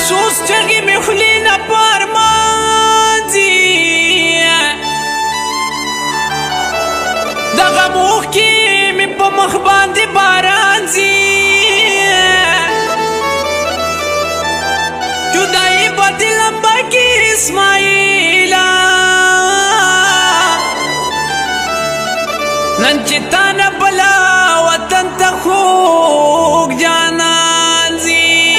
افسوس چغې مې خولې نه پارمانځي دغه اوښکې مې په مخ باندې باران ځي جدایي به دې لمبه کې اسماعیله نن چې تا نه بله وطن ته خوږ جانان ځي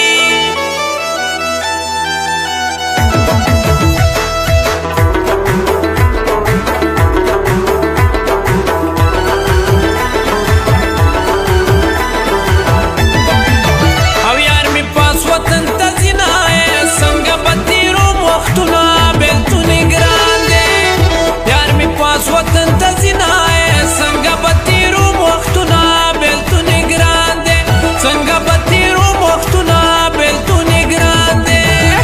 او یار مې پاس وطن ته ځي نه څنګه به تېروم وختونه بېلتون یې ګران دی یار مې پاس وطن ته ځي نه څنګه به تېروم وختونه بېلتون یې ګران دی څنګه به تېروم وختونه بېلتون یې ګران دی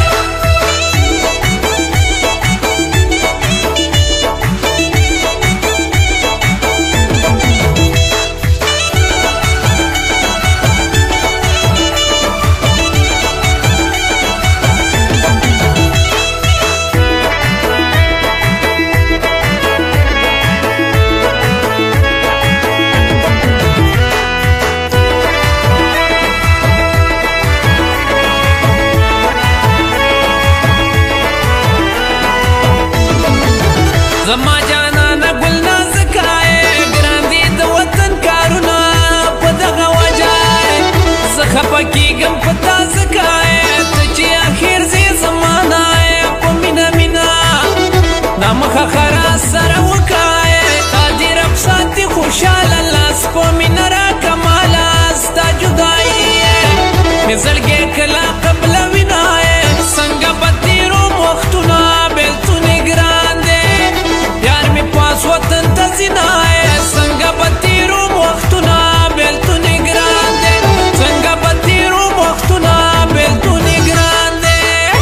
زما جانانه ګل نازکه ګران دي د وطن کارونه په دغه وجه زه خفه کېږم په تا ځکه ته چې اخر ځې زما نه په مینه مینه دا مخه خرا سره وکړه تا دې رب ساتي خوشحاله لاس په مینه راکړه ما لاس ستا جدایي مې زړګی کله قبلوي نه څنګه به تېروم وختونه بېلتون یې ګران دی یار مې پاس وطن ته ځي نه څنګه به تېروم وختونه بېلتون یې ګران دی څنګه به تېروم وختونه بېلتون یې ګران دی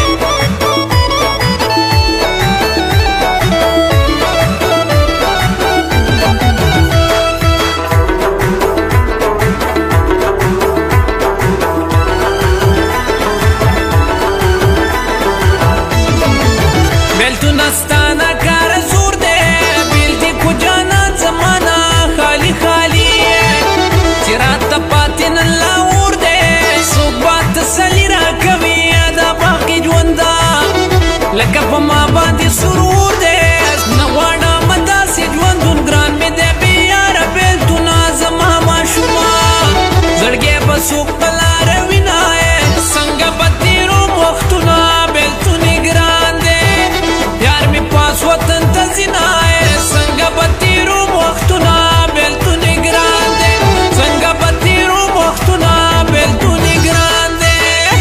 بېلتونه ستا نه کاره زور دی بېل دې کو جانان زمانه خالي خالي چې راته پاتې نن لا اور دی څوک به تسلي راکوي دا باقي ژونده لکه په ما باندې سرور دی نه غواړم داسې ژوندون ګران مې دی بې یاره بېلتونه زما ماشومه زړګی به څوک په لاره وینه څنګه به تېروم وختونه بېلتون یې ګران دی یار مې پاس وطن ته ځي نه څنګه به تېروم وختونه بېلتون یې ګران دی څنګه به تېروم وختونه بېلتون یې ګران دی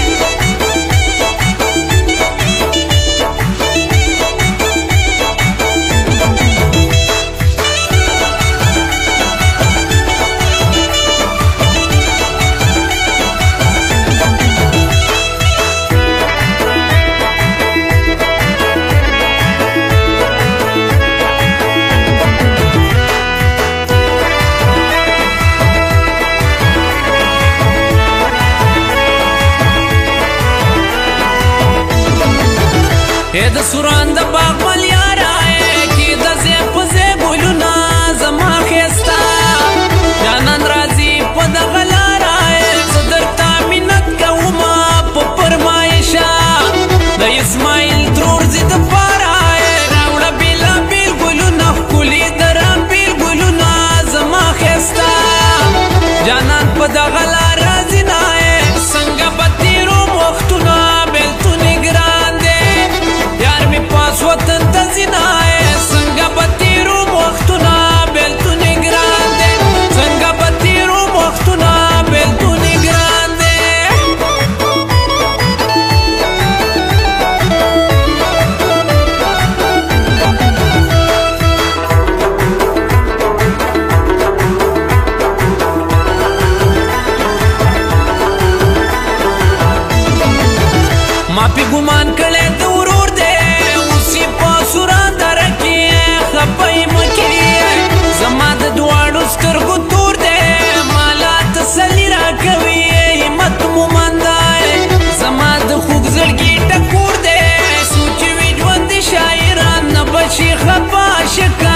د سوران د باغ مل یاره کې د ځای په ځای ګلونه زما ښایسته جانان راځي په دغه لاره زه درته منت کومه په فرمایشه د اسماعیل ترور زی دپاره راوړه بېلابېل ګلونه ښکلي د رامبېل ګلونه زما ښایسته جانان په دغه لار راځي نه څنګه به تېروم وختونه بېلتون یې ګران دی یار مې پاس وطن ته ځي نه څنګه به تېروم وختونه بېلتون یې ګران دی څنګه به تېروم وختونه بېلتون یې ګران دی ما پې ګمان کړی د ورور دی اوس یې په سوران دره کې خفه یې مه کړي زما د دواړو سترګو تور دی ما لا تسلي راکوي همت مومند دی زما د خوږ زړګي عاشق